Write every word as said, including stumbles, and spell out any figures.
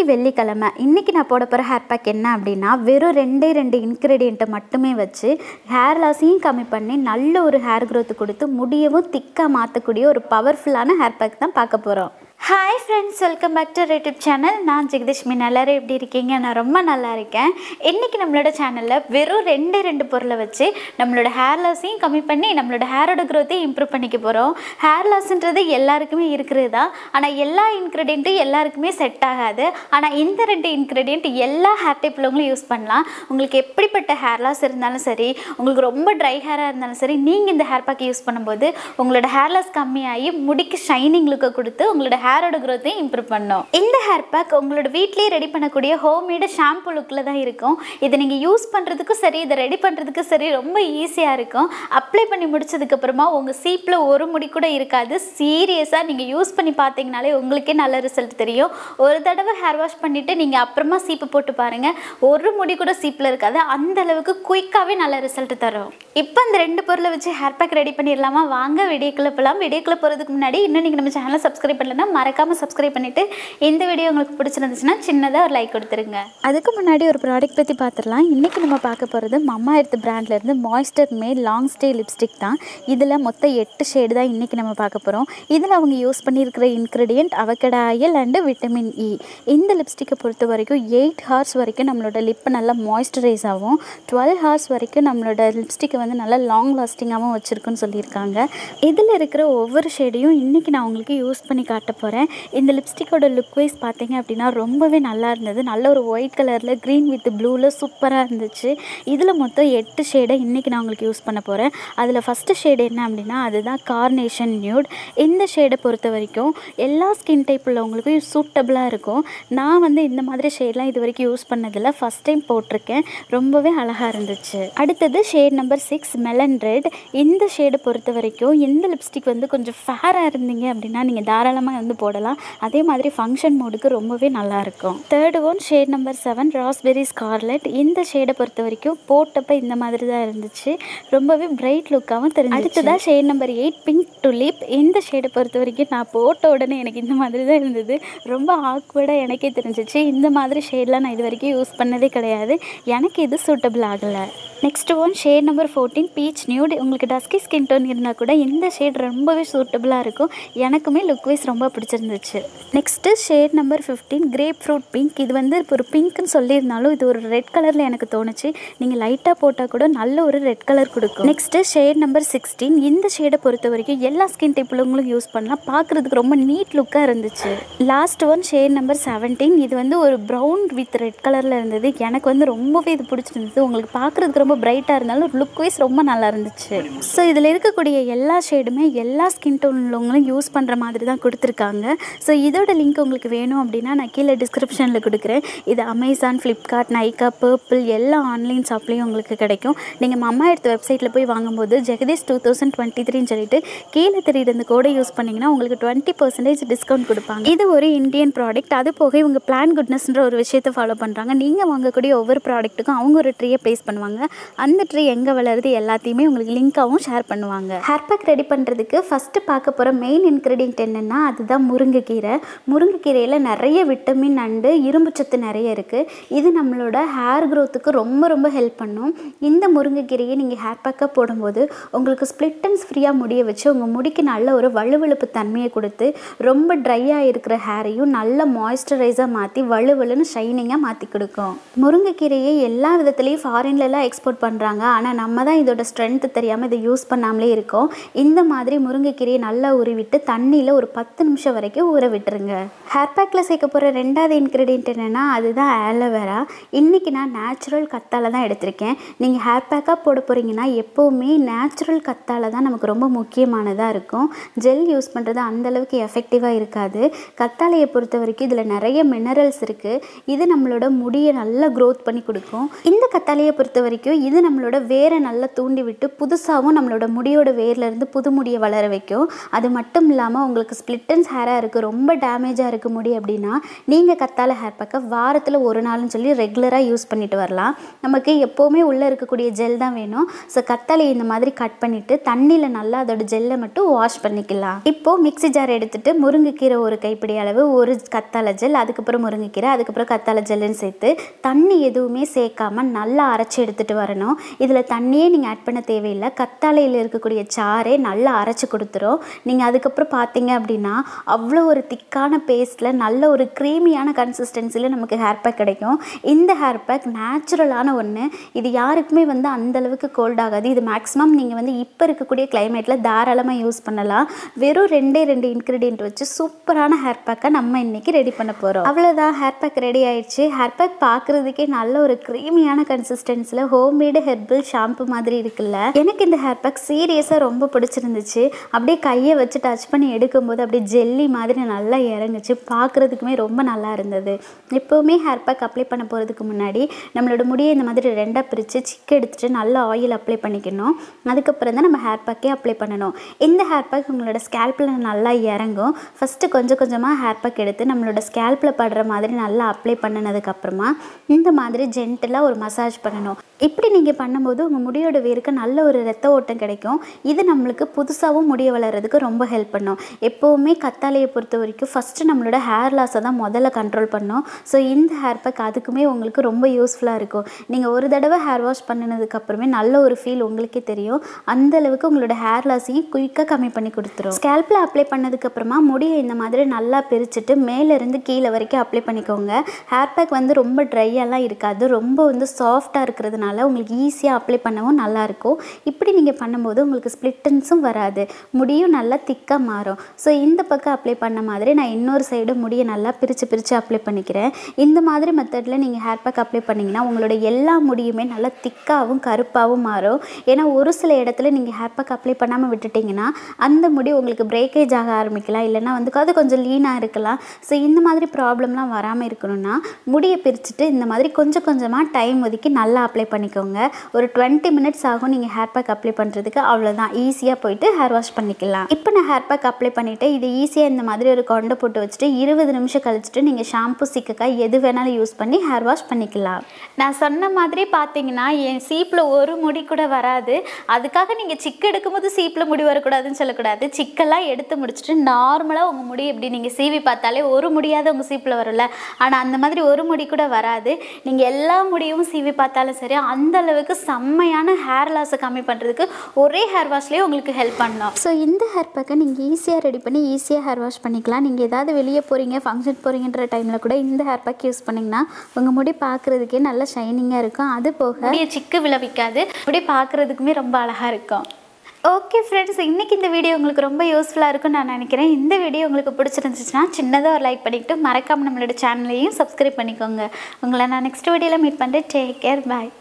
இன்னைக்கு வெள்ளிக்கிழமை. இன்னைக்கு நான் போட போகிற ஹேர் பேக் என்ன அப்படின்னா, வெறும் ரெண்டே ரெண்டு இன்க்ரீடியண்ட்டை மட்டுமே வச்சு ஹேர் லாஸையும் கம்மி பண்ணி நல்ல ஒரு ஹேர் க்ரோத் கொடுத்து முடியவும் திக்காக மாற்றக்கூடிய ஒரு பவர்ஃபுல்லான ஹேர் பேக் தான் பார்க்க போகிறோம். Hi friends, welcome back to YouTube channel. நான் ஜெகதீஷ்மி. எல்லாரும் எப்படி இருக்கீங்க? நான் ரொம்ப நல்லா இருக்கேன். இன்றைக்கி நம்மளோட சேனலில் வெறும் ரெண்டே ரெண்டு பொருளை வச்சு நம்மளோட ஹேர் லாஸையும் கம்மி பண்ணி நம்மளோட ஹேரோட க்ரோத்தையும் இம்ப்ரூவ் பண்ணிக்க போகிறோம். ஹேர் லாஸ்ன்றது எல்லாருக்குமே இருக்கிறது தான், ஆனால் எல்லா இன்க்ரீடியண்ட்டும் எல்லாருக்குமே செட் ஆகாது. ஆனால் இந்த ரெண்டு இன்க்ரீடியண்ட் எல்லா ஹேர் டைப் உள்ளவங்களும் யூஸ் பண்ணலாம். உங்களுக்கு எப்படிப்பட்ட ஹேர் லாஸ் இருந்தாலும் சரி, உங்களுக்கு ரொம்ப ட்ரை ஹேராக இருந்தாலும் சரி, நீங்கள் இந்த ஹேர் பேக் யூஸ் பண்ணும்போது உங்களோட ஹேர் லாஸ் கம்மியாகி முடிக்கு ஷைனிங் லுக்கை கொடுத்து உங்களோட ஹேரோட க்ரோத்தையும் இம்ப்ரூவ் பண்ணும். இந்த ஹேர் பேக் உங்களோட வீட்லேயே ரெடி பண்ணக்கூடிய ஹோம்மேடு ஷாம்பு லுக்கில் தான் இருக்கும். இதை நீங்கள் யூஸ் பண்ணுறதுக்கும் சரி, இதை ரெடி பண்ணுறதுக்கும் சரி ரொம்ப ஈஸியாக இருக்கும். அப்ளை பண்ணி முடிச்சதுக்கப்புறமா உங்கள் சீப்பில் ஒரு முடி கூட இருக்காது. சீரியஸாக நீங்கள் யூஸ் பண்ணி பார்த்தீங்கனாலே உங்களுக்கே நல்ல ரிசல்ட் தெரியும். ஒரு தடவை ஹேர் வாஷ் பண்ணிவிட்டு நீங்கள் அப்புறமா சீப்பு போட்டு பாருங்கள், ஒரு முடி கூட சீப்பில் இருக்காது. அந்த அளவுக்கு குயிக்காகவே நல்ல ரிசல்ட் தரும். இப்போ இந்த ரெண்டு பொருளை வச்சு ஹேர் பேக் ரெடி பண்ணிடலாமா? வாங்க வீடியோக்குள்ளே போகலாம். வீடியோக்குள்ளே போகிறதுக்கு முன்னாடி இன்னும் நீங்கள் நம்ம சேனலை சப்ஸ்கிரைப் பண்ணலன்னா மறக்காமல் சப்ஸ்கிரைப் பண்ணிவிட்டு இந்த வீடியோ உங்களுக்கு பிடிச்சிருந்துச்சுன்னா சின்னதாக ஒரு லைக் கொடுத்துருங்க. அதுக்கு முன்னாடி ஒரு ப்ராடக்ட் பற்றி பார்த்துடலாம். இன்றைக்கி நம்ம பார்க்க போகிறது மம்மா எர்த் பிராண்ட்லேருந்து moisture matte long stay lipstick தான். இதில் மொத்தம் எட்டு ஷேடு தான் இன்றைக்கி நம்ம பார்க்க போகிறோம். இதில் அவங்க யூஸ் பண்ணியிருக்கிற ingredient avocado oil and vitamin E. இந்த லிப்ஸ்டிக்கை பொறுத்த வரைக்கும் எயிட் ஹார்ஸ் வரைக்கும் நம்மளோட லிப்பை நல்லா மாய்ஸ்சரைஸ் ஆகும். டுவெல் ஹார்ஸ் வரைக்கும் நம்மளோட லிப்ஸ்டிக்கை வந்து நல்லா லாங் லாஸ்டிங்காகவும் வச்சுருக்குன்னு சொல்லியிருக்காங்க. இதில் இருக்கிற ஒவ்வொரு ஷேடையும் இன்றைக்கி நான் உங்களுக்கு யூஸ் பண்ணி காட்ட போகிறேன். இந்த லிப்ஸ்டிக்கோட லுக் வைஸ் பார்த்தீங்க அப்படின்னா ரொம்பவே நல்லா இருந்தது. நல்ல ஒரு ஒயிட் கலரில் க்ரீன் வித் ப்ளூவில் சூப்பராக இருந்துச்சு. இதில் மொத்தம் எட்டு ஷேடை இன்றைக்கி நான் உங்களுக்கு யூஸ் பண்ண போகிறேன். அதில் ஃபஸ்ட்டு ஷேடு என்ன அப்படின்னா அதுதான் கார்னேஷன் நியூட். இந்த ஷேடை பொறுத்த வரைக்கும் எல்லா ஸ்கின் டைப் உள்ளவங்களுக்கும் சூட்டபுளாக இருக்கும். நான் வந்து இந்த மாதிரி ஷேட்லாம் இது வரைக்கும் யூஸ் பண்ணதில்லை, ஃபஸ்ட் டைம் போட்டிருக்கேன். ரொம்பவே அழகாக இருந்துச்சு. அடுத்தது shade number six melon red. இந்த ஷேடை பொறுத்த வரைக்கும் இந்த லிப்ஸ்டிக் வந்து கொஞ்சம் ஃபேராக இருந்தீங்க அப்படின்னா நீங்கள் தாராளமாக வந்து போடலாம். அதே மாதிரி ஃபங்க்ஷன் மோடுக்கு ரொம்பவே நல்லாயிருக்கும். Third one shade number seven raspberry scarlet. இந்த ஷேடை பொறுத்த வரைக்கும் போட்டப்போ இந்த மாதிரி தான் இருந்துச்சு, ரொம்பவே பிரைட் லுக்காகவும் தெரிஞ்சு. அடுத்ததாக shade number eight pink tulip. இந்த ஷேடை பொறுத்த வரைக்கும் நான் போட்ட உடனே எனக்கு இந்த மாதிரி தான் இருந்தது, ரொம்ப ஆக்வர்டாக எனக்கே தெரிஞ்சிச்சு. இந்த மாதிரி ஷேட்லாம் நான் இது வரைக்கும் யூஸ் பண்ணதே கிடையாது, எனக்கு இது சூட்டபிள் ஆகலை. Next one shade number fourteen peach nude. உங்களுக்கு டஸ்கி ஸ்கின் டோன் இருந்தால் கூட இந்த ஷேட் ரொம்பவே சூட்டபுளாக இருக்கும். எனக்குமே லுக் வைஸ் ரொம்ப பிடிச்சிருந்துச்சு. Next shade number fifteen grapefruit pink. இது வந்து இப்போ ஒரு பிங்க்னு சொல்லியிருந்தாலும் இது ஒரு ரெட் கலரில் எனக்கு தோணுச்சு. நீங்கள் லைட்டாக போட்டால் கூட நல்ல ஒரு ரெட் கலர் கொடுக்கும். Next shade number sixteen. இந்த ஷேடை பொறுத்த வரைக்கும் எல்லா ஸ்கின் டைப் உள்ளவங்களும் யூஸ் பண்ணலாம், பார்க்குறதுக்கு ரொம்ப நீட் லுக்காக இருந்துச்சு. Last one shade number seventeen. இது வந்து ஒரு ப்ரௌன் வித் ரெட் கலரில் இருந்தது. எனக்கு வந்து ரொம்பவே இது பிடிச்சிருந்தது. உங்களுக்கு பார்க்குறதுக்கு ரொம்ப பிரைட்டாக இருந்தாலும் லுக் வைஸ் ரொம்ப நல்லா இருந்துச்சு. ஸோ இதில் இருக்கக்கூடிய எல்லா ஷேடுமே எல்லா ஸ்கின் டோன் உள்ளவங்களும் யூஸ் பண்ணுற மாதிரி தான் கொடுத்துருக்காங்க. ஸோ இதோட லிங்க் உங்களுக்கு வேணும் அப்படின்னா நான் கீழே டிஸ்கிரிப்ஷனில் கொடுக்குறேன். இது அமேசான், ஃப்ளிப்கார்ட், நைக்கா, பர்பிள் எல்லா ஆன்லைன் ஷாப்லேயும் உங்களுக்கு கிடைக்கும். நீங்கள் மம்மா எர்த் வெப்சைட்டில் போய் வாங்கும்போது ஜெகதீஷ் டூ தௌசண்ட் டுவெண்ட்டி த்ரீன்னு சொல்லிட்டு கீழே தெரியுற இந்த கோடை யூஸ் பண்ணிங்கன்னா உங்களுக்கு டுவெண்ட்டி பர்சன்டேஜ் டிஸ்கவுண்ட் கொடுப்பாங்க. இது ஒரு இந்தியன் ப்ராடக்ட். அது போக இவங்க பிளான் குட்னஸ்ன்ற ஒரு விஷயத்தை ஃபாலோ பண்ணுறாங்க. நீங்கள் வாங்கக்கூடிய ஒவ்வொரு ப்ராடக்ட்டுக்கும் அவங்க ஒரு ட்ரீயை ப்ளேஸ் பண்ணுவாங்க. அந்த ட்ரீ எங்கே வளருது எல்லாத்தையுமே உங்களுக்கு லிங்காகவும் ஷேர் பண்ணுவாங்க. ஹேர் பேக் ரெடி பண்ணுறதுக்கு ஃபஸ்ட்டு பார்க்க போகிற மெயின் இன்க்ரீடியன்ட் என்னென்னா அதுதான் முருங்கைக்கீரை. முருங்கைக்கீரையில் நிறைய விட்டமின் அண்டு இரும்பு சத்து நிறைய இருக்குது. இது நம்மளோட ஹேர் க்ரோத்துக்கு ரொம்ப ரொம்ப ஹெல்ப் பண்ணும். இந்த முருங்கைக்கீரையை நீங்கள் ஹேர் பேக்காக போடும்போது உங்களுக்கு ஸ்ப்ளிட் அண்ட்ஸ் ஃப்ரீயாக முடிய வச்சு உங்கள் முடிக்கு நல்ல ஒரு வலுவழுப்பு தன்மையை கொடுத்து ரொம்ப ட்ரையாக இருக்கிற ஹேரையும் நல்ல மாய்ஸ்சரைஸாக மாற்றி வலுவலுன்னு ஷைனிங்காக மாற்றி கொடுக்கும். முருங்கைக்கீரையை எல்லா விதத்துலேயும் ஃபாரின்லலாம் எக்ஸ்போர்ட் பண்ணுறாங்க, ஆனால் நம்ம தான் இதோட ஸ்ட்ரென்த்து தெரியாமல் இதை யூஸ் பண்ணாமலே இருக்கோம். இந்த மாதிரி முருங்கைக்கீரையை நல்லா உருவிட்டு தண்ணியில் ஒரு பத்து நிமிஷம் வரைக்கும் ஊற விட்டுருங்க. ஹேர் பேக்கில் சேர்க்க போகிற ரெண்டாவது இன்க்ரீடியன்ட் என்னென்னா அதுதான் ஆலோவேரா. இன்றைக்கி நான் நேச்சுரல் கத்தாழை தான் எடுத்திருக்கேன். நீங்கள் ஹேர் பேக்காக போட போகிறீங்கன்னா எப்போவுமே நேச்சுரல் கத்தாழை தான் நமக்கு ரொம்ப முக்கியமானதாக இருக்கும். ஜெல் யூஸ் பண்ணுறது அந்தளவுக்கு எஃபெக்டிவாக இருக்காது. கத்தாழையை பொறுத்த வரைக்கும் இதில் நிறைய மினரல்ஸ் இருக்குது. இது நம்மளோட முடியை நல்லா க்ரோத் பண்ணி கொடுக்கும். இந்த கத்தாழையை பொறுத்த வரைக்கும் இது நம்மளோட வேரை நல்லா தூண்டி விட்டு புதுசாகவும் நம்மளோட முடியோட வேர்லேருந்து புது முடியை வளர வைக்கும். அது மட்டும் இல்லாமல் உங்களுக்கு ஸ்ப்ளிட்டன்ஸ் ஹேராக இருக்குது, ரொம்ப டேமேஜாக இருக்குது முடி அப்படின்னா நீங்கள் கத்தாழை ஹேர் பேக்கை வாரத்தில் ஒரு நாள்னு சொல்லி ரெகுலராக யூஸ் பண்ணிட்டு வரலாம். நமக்கு எப்போவுமே உள்ளே இருக்கக்கூடிய ஜெல் தான் வேணும். ஸோ கத்தாழையை இந்த மாதிரி கட் பண்ணிவிட்டு தண்ணியில் நல்லா அதோட ஜெல்லை மட்டும் வாஷ் பண்ணிக்கலாம். இப்போது மிக்ஸி ஜார் எடுத்துகிட்டு முருங்கைக்கீரை ஒரு கைப்பிடி அளவு, ஒரு கத்தாழை ஜெல், அதுக்கப்புறம் முருங்கைக்கீரை, அதுக்கப்புறம் கத்தாழை ஜெல்லுன்னு சேர்த்து தண்ணி எதுவுமே சேர்க்காம நல்லா அரைச்சி எடுத்துகிட்டு வரணும். இதில் தண்ணியே நீங்கள் ஆட் பண்ண தேவையில்லை, கத்தாழையில் இருக்கக்கூடிய சாரே நல்லா அரைச்சி கொடுத்துரும். நீங்கள் அதுக்கப்புறம் பார்த்தீங்க அப்படின்னா அவ்வளோ ஒரு திக்கான பேஸ்ட்டில் நல்ல ஒரு க்ரீமியான கன்சிஸ்டன்சியில் நமக்கு ஹேர் பேக் கிடைக்கும். இந்த ஹேர் பேக் நேச்சுரலான ஒன்று, இது யாருக்குமே வந்து அந்தளவுக்கு கோல்ட் ஆகாது. இது மேக்ஸிமம் நீங்கள் வந்து இப்போ இருக்கக்கூடிய கிளைமேட்டில் தாராளமாக யூஸ் பண்ணலாம். வெறும் ரெண்டே ரெண்டு இன்க்ரீடியன்ட் வச்சு சூப்பரான ஹேர் பேக்கை நம்ம இன்றைக்கி ரெடி பண்ண போகிறோம். அவ்வளோதான், ஹேர் பேக் ரெடி ஆயிடுச்சு. ஹேர் பேக் பார்க்குறதுக்கே நல்ல ஒரு க்ரீமியான கன்சிஸ்டன்சியில் ஹோம்மேடு ஹெர்பல் ஷாம்பு மாதிரி இருக்குல்ல. எனக்கு இந்த ஹேர் பேக் சீரியஸாக ரொம்ப பிடிச்சிருந்துச்சு. அப்படியே கையை வச்சு டச் பண்ணி எடுக்கும்போது அப்படியே ஜெல்லி மாதிரி நல்லா இறங்குச்சு, பார்க்குறதுக்குமே ரொம்ப நல்லா இருந்தது. எப்போவுமே ஹேர் பேக் அப்ளை பண்ண போகிறதுக்கு முன்னாடி நம்மளோட முடியை இந்த மாதிரி ரெண்டாக பிரித்து சிக்கு எடுத்துகிட்டு நல்லா ஆயில் அப்ளை பண்ணிக்கணும். அதுக்கப்புறம் தான் நம்ம ஹேர் பேக்கே அப்ளை பண்ணணும். இந்த ஹேர் பேக் உங்களோட ஸ்கேல்பில் நல்லா இறங்கும். ஃபஸ்ட்டு கொஞ்சம் கொஞ்சமாக ஹேர் பேக் எடுத்து நம்மளோட ஸ்கேல்பில் படுற மாதிரி நல்லா அப்ளை பண்ணினதுக்கப்புறமா இந்த மாதிரி ஜென்டலாக ஒரு மசாஜ் பண்ணணும். இப்படி நீங்கள் பண்ணும்போது உங்கள் முடியோட வேருக்கு நல்ல ஒரு ரத்த ஓட்டம் கிடைக்கும். இது நம்மளுக்கு புதுசாகவும் முடிய வளர்கிறதுக்கு ரொம்ப ஹெல்ப் பண்ணும். எப்போவுமே கத்தாழையை பொறுத்த வரைக்கும் ஃபஸ்ட்டு நம்மளோட ஹேர் லாஸை தான் முதல்ல கண்ட்ரோல் பண்ணோம். ஸோ இந்த ஹேர் பேக் அதுக்குமே உங்களுக்கு ரொம்ப யூஸ்ஃபுல்லாக இருக்கும். நீங்கள் ஒரு தடவை ஹேர் வாஷ் பண்ணினதுக்கப்புறமே நல்ல ஒரு ஃபீல் உங்களுக்கே தெரியும். அந்தளவுக்கு உங்களோட ஹேர் லாஸையும் குயிக்காக கம்மி பண்ணி கொடுத்துரும். ஸ்கேல்பில் அப்ளை பண்ணதுக்கப்புறமா முடியை இந்த மாதிரி நல்லா பிரிச்சுட்டு மேலேருந்து கீழே வரைக்கும் அப்ளை பண்ணிக்கோங்க. ஹேர் பேக் வந்து ரொம்ப ட்ரையெல்லாம் இருக்காது, ரொம்ப வந்து சாஃப்டாக இருக்கிறதுனால உங்களுக்கு ஈஸியாக அப்ளை பண்ணவும் நல்லாயிருக்கும். இப்படி நீங்கள் பண்ணும்போது உங்களுக்கு ஸ்ப்ளிட்டன்ஸும் வராது, முடியும் நல்லா திக்காக மாறும். ஸோ இந்த பக்கம் அப்ளை பண்ண மாதிரி நான் இன்னொரு சைடு முடியை நல்லா பிரித்து பிரித்து அப்ளை பண்ணிக்கிறேன். இந்த மாதிரி மெத்தடில் நீங்கள் ஹேர் பேக் அப்ளை பண்ணிங்கன்னா உங்களோட எல்லா முடியுமே நல்லா திக்காகவும் கருப்பாகவும் மாறும். ஏன்னா ஒரு சில இடத்துல நீங்கள் ஹேர் பேக் அப்ளை பண்ணாமல் விட்டுட்டிங்கன்னா அந்த முடி உங்களுக்கு பிரேக்கேஜ் ஆக ஆரம்பிக்கலாம், இல்லைனா வந்து அது கொஞ்சம் லீனாக இருக்கலாம். ஸோ இந்த மாதிரி ப்ராப்ளம்லாம் வராமல் இருக்கணும்னா முடியை பிரிச்சுட்டு இந்த மாதிரி கொஞ்சம் கொஞ்சமாக டைம் ஒதுக்கி நல்லா அப்ளை பண்ணிக்கோங்க. ஒரு டுவெண்ட்டி மினிட்ஸ் ஆகும் நீங்கள் ஹேர் பேக் அப்ளை பண்ணுறதுக்கு. அவ்வளோதான், ஈஸியாக போயிட்டு ஹேர் வாஷ் பண்ணிக்கலாம். இப்போ நான் ஹேர் பேக் அப்ளை பண்ணிவிட்டு இது ஈஸியாக இந்த மாதிரி ஒரு கொண்டை போட்டு வச்சுட்டு இருபது நிமிஷம் கழிச்சுட்டு நீங்கள் ஷாம்பு சிக்கக்காய் எது வேணாலும் யூஸ் பண்ணி ஹேர் வாஷ் பண்ணிக்கலாம். நான் சொன்ன மாதிரி பார்த்தீங்கன்னா என் சீப்பில் ஒரு முடி கூட வராது. அதுக்காக நீங்கள் சிக்கு எடுக்கும்போது சீப்பில் முடி வரக்கூடாதுன்னு சொல்லக்கூடாது. சிக்கெல்லாம் எடுத்து முடிச்சுட்டு நார்மலாக உங்கள் முடி எப்படி நீங்கள் சீவி பார்த்தாலே ஒரு முடியாத உங்கள் சீப்பில் வரும்ல, ஆனால் அந்த மாதிரி ஒரு முடி கூட வராது. நீங்கள் எல்லா முடியும் சீவி பார்த்தாலும் சரி, அந்த அளவுக்கு செம்மையான ஹேர் லாஸை கம்மி பண்ணுறதுக்கு ஒரே ஹேர் வாஷ்லேயே உங்களுக்கு ஹெல்ப் பண்ணலாம். ஸோ இந்த ஹேர் பேக்கை நீங்கள் ஈஸியாக ரெடி பண்ணி ஈஸியாக ஹேர் வாஷ் பண்ணிக்கலாம். நீங்கள் ஏதாவது வெளியே போகிறீங்க, ஃபங்க்ஷன் போகிறீங்கன்ற டைமில் கூட இந்த ஹேர் பேக் யூஸ் பண்ணிங்கன்னா உங்கள் முடி பார்க்குறதுக்கே நல்லா ஷைனிங்காக இருக்கும். அது போக சிக்கு விளைவிக்காது, முடி பார்க்குறதுக்குமே ரொம்ப அழகாக இருக்கும். ஓகே ஃப்ரெண்ட்ஸ், இன்றைக்கி இந்த வீடியோ உங்களுக்கு ரொம்ப யூஸ்ஃபுல்லாக இருக்கும்னு நான் நினைக்கிறேன். இந்த வீடியோ உங்களுக்கு பிடிச்சிருந்துச்சுன்னா சின்னதாக ஒரு லைக் பண்ணிவிட்டு மறக்காமல் நம்மளோட சேனலையும் சப்ஸ்கிரைப் பண்ணிக்கோங்க. உங்களை நான் நெக்ஸ்ட் வீடியோவில் மீட் பண்ணுறேன். டேக் கேர், பாய்.